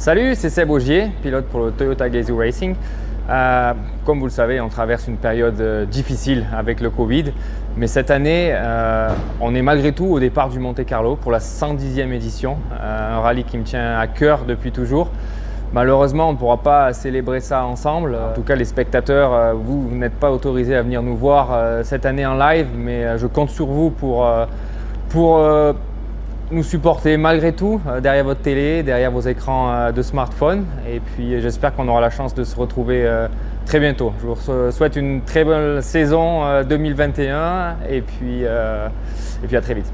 Salut, c'est Seb Augier, pilote pour le Toyota Gazoo Racing. Comme vous le savez, on traverse une période difficile avec le Covid, mais cette année, on est malgré tout au départ du Monte Carlo pour la 110e édition, un rallye qui me tient à cœur depuis toujours. Malheureusement, on ne pourra pas célébrer ça ensemble. En tout cas, les spectateurs, vous n'êtes pas autorisés à venir nous voir cette année en live, mais je compte sur vous pour nous supporter malgré tout derrière votre télé, derrière vos écrans de smartphone. Et puis j'espère qu'on aura la chance de se retrouver très bientôt. Je vous souhaite une très bonne saison 2021 et puis à très vite.